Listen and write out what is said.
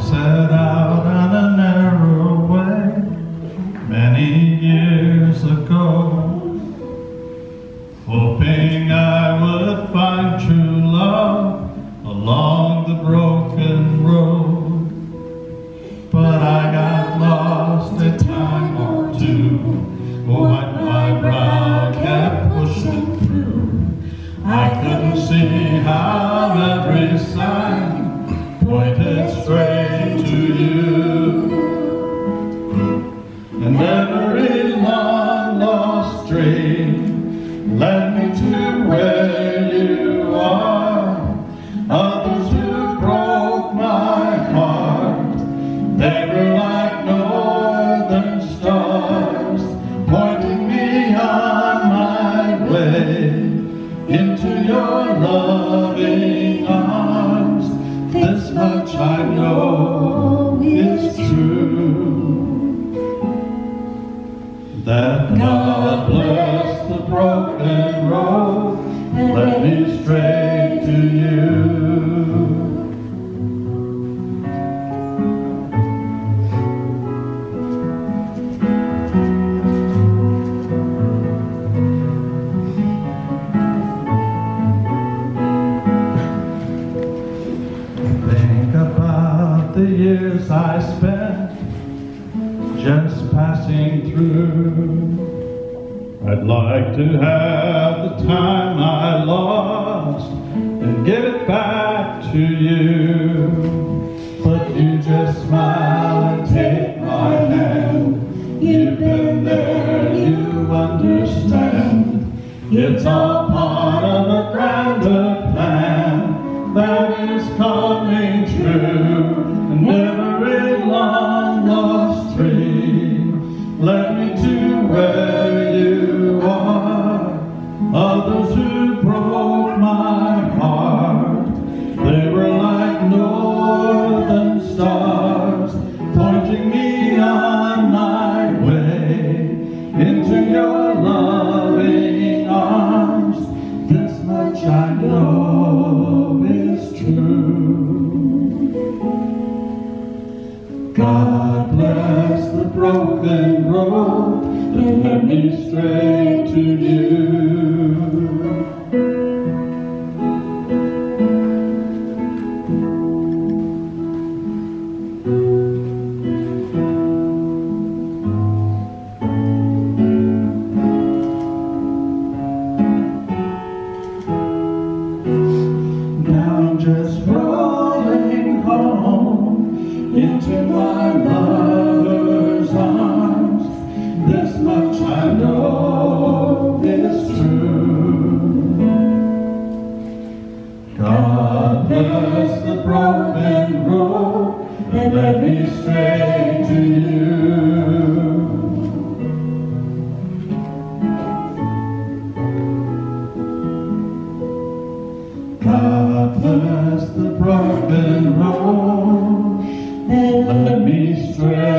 set out on a narrow way many years ago, hoping I would find true love along the broken road. But I got lost a time or two, what my brow kept pushing through. I couldn't see how every sign pointed straight to you, and every long lost dream led me to where you are. Others who broke my heart, they were like northern stars, pointing me on my way into your loving arms. This much I know is true, that God bless the broken road and led me straight to you. Think about the years I spent just passing through. I'd like to have the time I lost and give it back to you, but you just smile and take my hand. You've been there, you understand. It's all part of a grander plan that is coming true, and every long lost dream led me to where you are. Others who broke my heart, they were like northern stars, pointing me on my way into your loving arms. This much I know is true. God bless the broken road that led me straight to you. Now I'm just rolling home into my lover's arms. This much I know is true. God bless the broken road that led me straight to you. God bless the broken road that led me straight